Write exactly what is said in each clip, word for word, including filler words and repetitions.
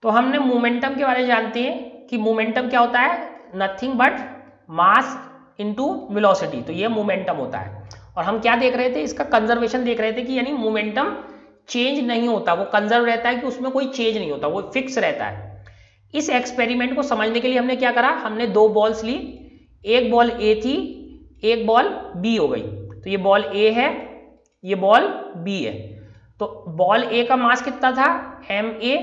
तो हमने मोमेंटम के बारे में जानते हैं कि मोमेंटम क्या होता है, nothing but mass into velocity, तो ये मोमेंटम होता है। और हम क्या देख रहे थे, इसका कंजर्वेशन देख रहे थे कि यानी मोमेंटम चेंज नहीं होता, वो कंजर्व रहता है कि उसमें कोई चेंज नहीं होता, वो फिक्स रहता है। इस एक्सपेरिमेंट को समझने के लिए हमने क्या करा, हमने दो बॉल्स ली, एक बॉल ए थी, एक बॉल बी हो गई। तो ये बॉल ए है, ये बॉल बी है। तो बॉल ए का मास कितना था, एम ए,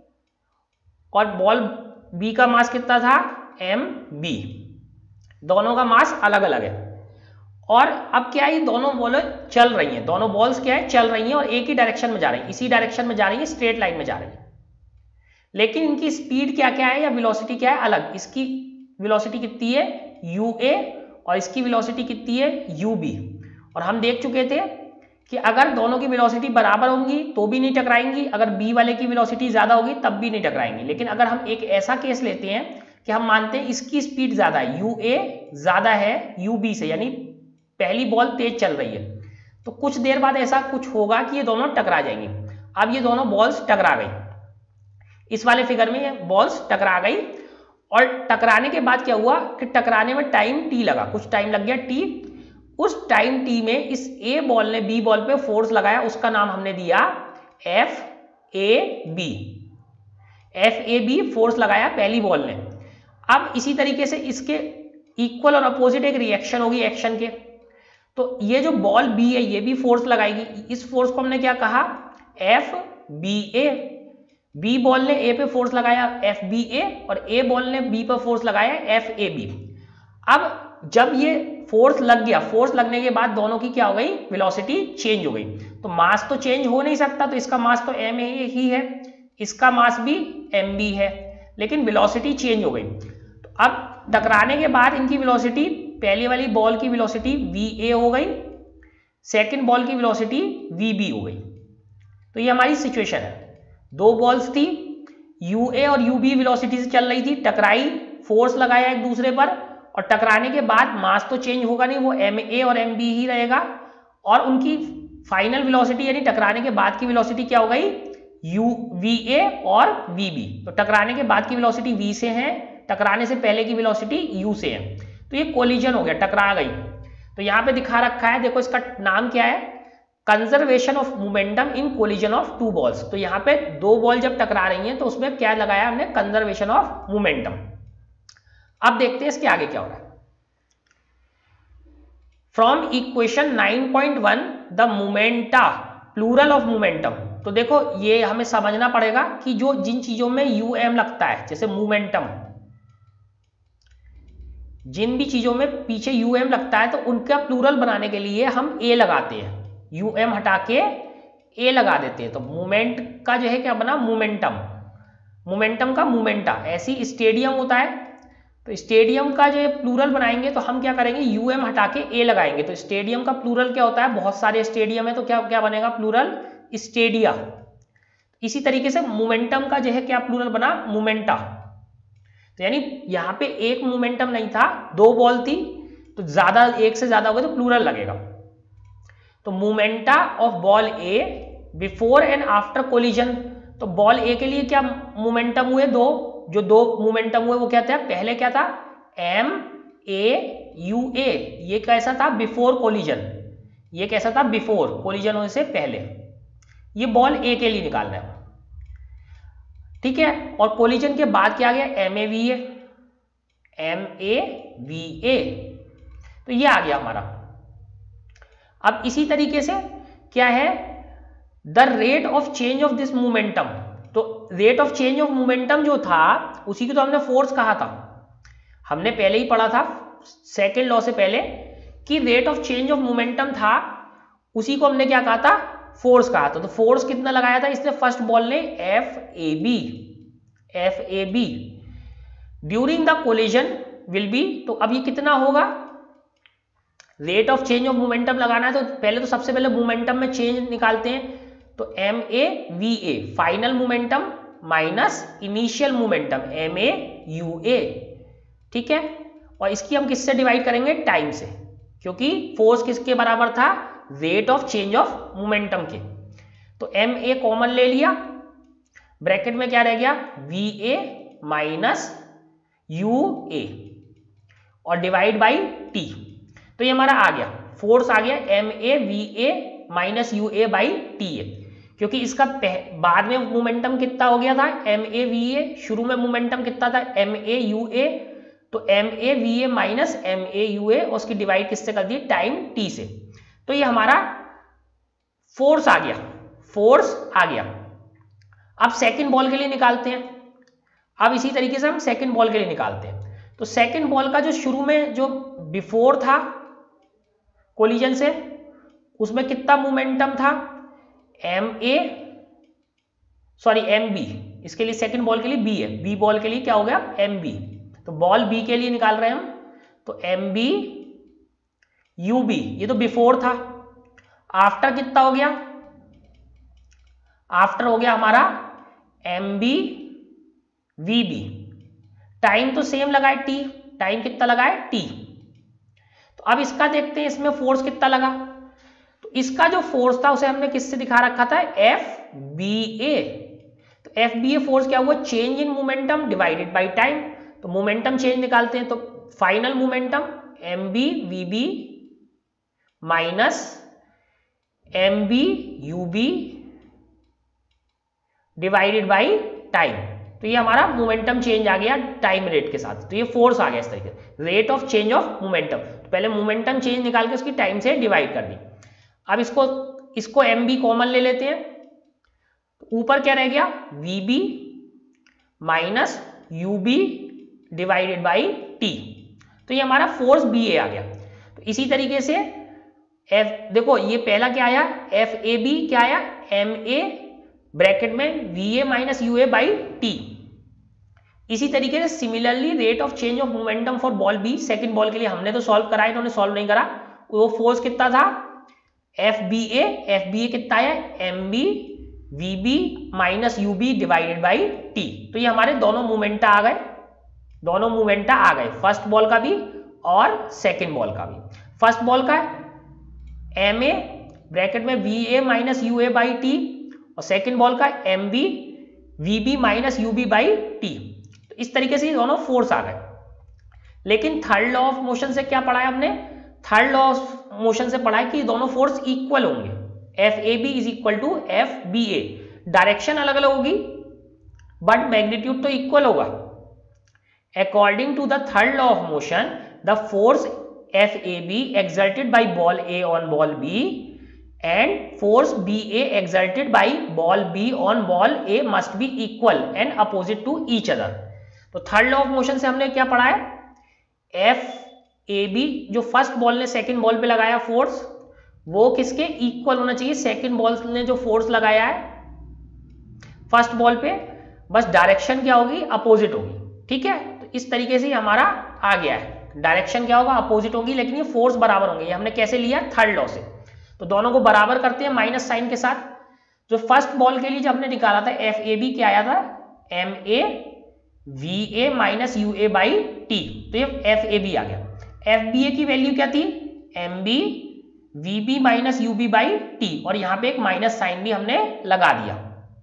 और बॉल बी का मास कितना था, एम बी। दोनों का मास अलग अलग है। और अब क्या है, दोनों बॉल चल रही हैं, दोनों बॉल्स क्या है, चल रही हैं और एक ही डायरेक्शन में जा रही हैं, इसी डायरेक्शन में जा रही हैं, स्ट्रेट लाइन में जा रही हैं। लेकिन इनकी स्पीड क्या क्या है या वेलोसिटी क्या है, अलग। इसकी वेलोसिटी कितनी है, यू ए, और इसकी वेलोसिटी कितनी है, यू बी। और हम देख चुके थे कि अगर दोनों की वेलोसिटी बराबर होंगी तो भी नहीं टकराएंगी, अगर बी वाले की वेलोसिटी ज्यादा होगी तब भी नहीं टकराएंगी। लेकिन अगर हम एक ऐसा केस लेते हैं कि हम मानते हैं इसकी स्पीड ज्यादा है, यू ए ज्यादा है यू बी से, यानी पहली बॉल तेज चल रही है, तो कुछ देर बाद ऐसा कुछ होगा कि ये दोनों टकरा जाएंगी। अब ये दोनों बॉल्स टकरा गई, इस वाले फिगर में ये बॉल्स टकरा गई, और टकराने के बाद क्या हुआ कि टकराने में टाइम टी लगा, कुछ टाइम लग गया टी। उस टाइम टी में इस ए बॉल ने बी बॉल पे फोर्स लगाया, उसका नाम हमने दिया F A B. F A B force लगाया पहली बॉल ने। अब इसी तरीके से इसके इक्वल और अपोजिट एक रिएक्शन होगी एक्शन के। तो ये जो बॉल बी है ये भी फोर्स लगाएगी, इस फोर्स को हमने क्या कहा, F B A. B ball ने ए पे फोर्स लगाया एफ बी ए, और ए बॉल ने बी पर फोर्स लगाया एफ ए बी। अब जब ये फोर्स लग गया, फोर्स लगने के बाद दोनों की क्या हो गई, वेलोसिटी चेंज हो गई। तो मास तो चेंज हो नहीं सकता, तो इसका मास तो एम ए ही है, इसका मास भी एम बी है, लेकिन वेलोसिटी चेंज हो गई। तो अब टकराने के बाद इनकी वेलोसिटी, पहली वाली बॉल की वेलोसिटी वी ए हो गई, सेकंड बॉल की वेलोसिटी वी बी हो गई। तो ये हमारी सिचुएशन है, दो बॉल्स थी, यू ए और यू बी वेलोसिटी से चल रही थी, टकराई, फोर्स लगाया एक दूसरे पर, और टकराने के बाद मास तो चेंज होगा नहीं, वो एम ए और एम बी ही रहेगा, और उनकी फाइनल वेलोसिटी यानी टकराने के बाद की वेलोसिटी क्या हो गई, यू वी ए और वी बी। तो टकराने के बाद की वेलोसिटी वी से है, टकराने से पहले की वेलोसिटी यू से है। तो ये कोलिजन हो गया, टकरा गई। तो यहाँ पे दिखा रखा है, देखो इसका नाम क्या है, conservation of momentum in collision of two balls. तो यहाँ पे दो बॉल जब टकरा रही हैं तो उसमें क्या लगाया हमने, कंजर्वेशन ऑफ मोमेंटम। अब देखते हैं इसके आगे क्या हो रहा है। From equation nine point one the momenta plural of momentum. तो देखो ये हमें समझना पड़ेगा कि जो जिन चीजों में यू एम लगता है, जैसे मोमेंटम, जिन भी चीजों में पीछे यू एम लगता है तो उनका प्लूरल बनाने के लिए हम ए लगाते हैं, यू एम हटा के ए लगा देते हैं। तो मोमेंट का जो है क्या बना, मोमेंटम, मोमेंटम का मोमेंटा। ऐसी स्टेडियम होता है, तो स्टेडियम का जो प्लूरल बनाएंगे तो हम क्या करेंगे, यू एम हटा के ए लगाएंगे। तो स्टेडियम का प्लूरल क्या होता है, बहुत सारे स्टेडियम है, तो क्या क्या बनेगा, प्लूरल स्टेडिया। इसी तरीके से मोमेंटम का जो है क्या प्लूरल बना, मोमेंटा। तो यानी यहाँ पे एक मोमेंटम नहीं था, दो बॉल थी, तो ज्यादा, एक से ज्यादा हो गया तो प्लूरल लगेगा। तो momenta of ball A before and after collision. तो बॉल ए के लिए क्या मोमेंटम हुए, दो, जो दो मोमेंटम हुए वो क्या था, पहले क्या था, एम ए यू ए, ये कैसा था, बिफोर कोलिजन, ये कैसा था, बिफोर कोलिजन होने से पहले। ये बॉल ए के लिए निकाल रहे हैं, ठीक है। और कोलिजन के बाद क्या आ गया, M A V A, M A V A, तो ये आ गया हमारा। अब इसी तरीके से क्या है, the rate of change of this momentum. तो rate of change of momentum जो था उसी को तो हमने फोर्स कहा था, हमने पहले ही पढ़ा था सेकेंड लॉ से पहले कि rate of change of momentum था, उसी को हमने क्या कहा था, फोर्स कहा था। तो फोर्स कितना लगाया था इसने, फर्स्ट बॉल ने F A B, F A B during the collision will be. तो अब ये कितना होगा, rate of change of momentum लगाना है तो पहले तो सबसे पहले मोमेंटम में चेंज निकालते हैं। तो M A V A final momentum minus initial momentum M A U A, ठीक है। और इसकी हम किससे डिवाइड करेंगे, टाइम से, क्योंकि फोर्स किसके बराबर था, rate of change of momentum के। तो एम ए कॉमन ले लिया, ब्रैकेट में क्या रह गया, V A minus U A और डिवाइड बाई टी। तो ये हमारा आ गया, फोर्स आ गया M A V A minus U A by T A, क्योंकि इसका बाद में मोमेंटम कितना हो गया था, एम ए वी ए, शुरू में मोमेंटम कितना था, एम ए यू ए, तो M A V A minus M A U A, और उसकी डिवाइड किससे कर दी, टाइम टी से। तो ये हमारा फोर्स आ गया, फोर्स आ गया। अब सेकंड बॉल के लिए निकालते हैं। अब इसी तरीके से हम सेकंड बॉल के लिए निकालते हैं। तो सेकंड बॉल का जो शुरू में जो बिफोर था कोलिजन से, उसमें कितना मोमेंटम था, M A sorry M B, इसके लिए सेकंड बॉल के लिए बी है, बी बॉल के लिए क्या हो गया, एम बी। तो बॉल बी के लिए निकाल रहे हैं हम, तो एम बी यू बी, ये तो बिफोर था। आफ्टर कितना हो गया, आफ्टर हो गया हमारा M B V B. Time तो सेम लगाए टी, टाइम कितना लगाए टी। तो अब इसका देखते हैं इसमें फोर्स कितना लगा। तो इसका जो फोर्स था उसे हमने किससे दिखा रखा था, एफ बी ए। तो एफ बी ए फोर्स क्या हुआ, change in momentum divided by time. तो मोमेंटम चेंज निकालते हैं, तो final momentum M B V B minus M B U B divided by time. तो ये हमारा मोमेंटम चेंज आ गया टाइम रेट के साथ। तो ये फोर्स आ गया इस तरीके से, rate of change of momentum. तो पहले मोमेंटम चेंज निकाल के उसकी टाइम से डिवाइड कर दी। अब इसको इसको एम बी कॉमन ले लेते हैं, तो ऊपर क्या रह गया, V B minus U B divided by T. तो ये हमारा फोर्स बी ए आ गया। तो इसी तरीके से एफ, देखो ये पहला क्या आया, एफ ए बी क्या आया, एम ए ब्रैकेट में V A minus U A by T. इसी तरीके से similarly rate of change of momentum for ball B, second ball के लिए हमने तो सॉल्व करा, इन्होंने सॉल्व नहीं करा। वो फोर्स कितना था, F B A, F B A कितना है, M B V B minus U B divided by T. तो ये हमारे दोनों मोमेंटा आ गए, दोनों मोमेंटा आ गए, फर्स्ट बॉल का भी और सेकंड बॉल का भी। फर्स्ट बॉल का एम ए ब्रैकेट में V A minus U A by T, और सेकंड बॉल का M B V B minus U B by T. तो इस तरीके से ये दोनों फोर्स आ गए। लेकिन थर्ड लॉ ऑफ मोशन से क्या पढ़ा है हमने, थर्ड लॉ ऑफ मोशन से पढ़ा है कि दोनों फोर्स इक्वल होंगे, F A B is equal to F B A. Direction अलग अलग होगी बट मैग्नीट्यूड तो इक्वल होगा। According to the third law of motion, the force F A B exerted by ball A on ball B and force B A exerted by ball B on ball A must be equal and opposite to each other। तो third law of motion से हमने क्या पढ़ा है, F A B जो first ball ने second ball पे लगाया फोर्स, वो किसके इक्वल होना चाहिए, सेकंड बॉल ने जो फोर्स लगाया है फर्स्ट बॉल पे, बस डायरेक्शन क्या होगी, अपोजिट होगी। ठीक है, तो इस तरीके से हमारा आ गया है, डायरेक्शन क्या होगा, अपोजिट होगी, लेकिन ये फोर्स बराबर होंगे। ये हमने कैसे लिया, थर्ड लॉ से। तो दोनों को बराबर करते हैं माइनस साइन के साथ। जो फर्स्ट बॉल के लिए जब हमने निकाला था एफ ए बी क्या आया था, M A V A minus U A by T. तो ये एफ ए बी आ गया। एफ बी ए की वैल्यू क्या थी, M B V B minus U B by T, और यहाँ पे एक माइनस साइन भी हमने लगा दिया।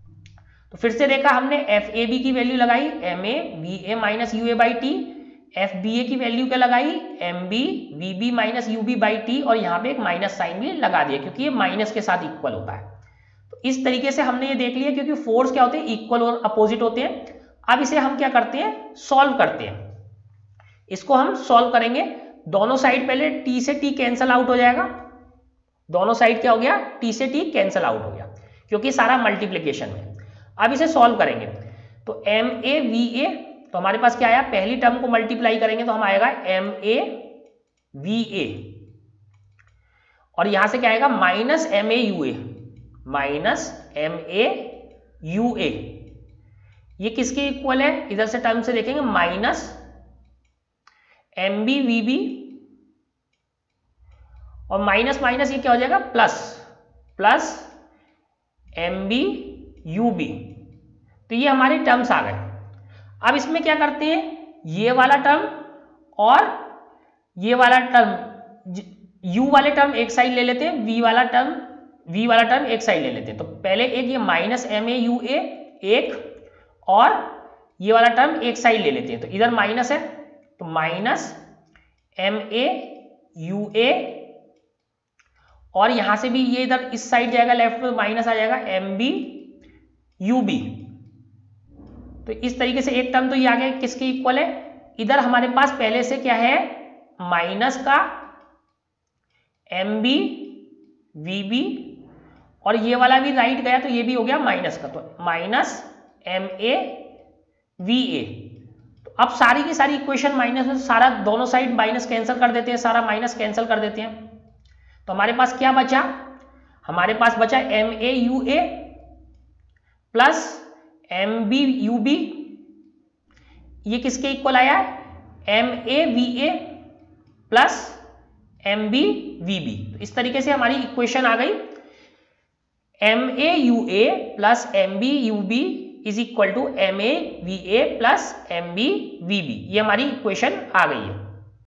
तो फिर से देखा हमने, एफ ए बी की वैल्यू लगाई M A V A minus U A by T, F B A की वैल्यू क्या लगाई, M B V B minus U B by T, और यहाँ पे एक माइनस साइन भी लगा दिया क्योंकि ये माइनस के साथ इक्वल होता है। तो इस तरीके से हमने ये देख लिया, क्योंकि फोर्स क्या होते हैं, इक्वल और अपोजिट होते हैं। अब इसे हम क्या करते हैं, सॉल्व करते हैं। इसको हम सॉल्व करेंगे, दोनों साइड पहले टी से टी कैंसल आउट हो जाएगा, दोनों साइड क्या हो गया, टी से टी कैंसल आउट हो गया, क्योंकि सारा मल्टीप्लीकेशन में। अब इसे सॉल्व करेंगे, तो एम ए वी ए, तो हमारे पास क्या आया, पहली टर्म को मल्टीप्लाई करेंगे तो हम आएगा एम ए वी ए, और यहां से क्या आएगा, minus M A U A, minus M A U A. ये किसके इक्वल है, इधर से टर्म से देखेंगे, minus M B V B, और माइनस माइनस ये क्या हो जाएगा, plus plus M B U B. तो ये हमारे टर्म्स आ गए। अब इसमें क्या करते हैं, ये वाला टर्म और ये वाला टर्म, u वाले टर्म एक साइड ले लेते हैं, v वाला टर्म v वाला टर्म एक साइड ले लेते हैं। तो पहले एक ये minus M A U A एक, और ये वाला टर्म एक साइड ले लेते हैं, तो इधर माइनस है तो minus M A U A, और यहां से भी ये इधर इस साइड जाएगा लेफ्ट में, माइनस आ जाएगा एम बी यू बी। तो इस तरीके से एक टर्म तो ये आ गया किसके इक्वल है, इधर हमारे पास पहले से क्या है माइनस का एम बी वी बी, और ये वाला भी राइट गया तो ये भी हो गया माइनस का, तो minus M A V A. तो अब सारी की सारी इक्वेशन माइनस में, सारा दोनों साइड माइनस कैंसिल कर देते हैं, सारा माइनस कैंसिल कर देते हैं, तो हमारे पास क्या बचा, हमारे पास बचा M A U A plus M B U B, ये किसके इक्वल आया, M A V A plus M B V B. तो इस तरीके से हमारी इक्वेशन आ गई M A U A plus M B U B is equal to M A V A plus M B V B, ये हमारी equation आ गई है।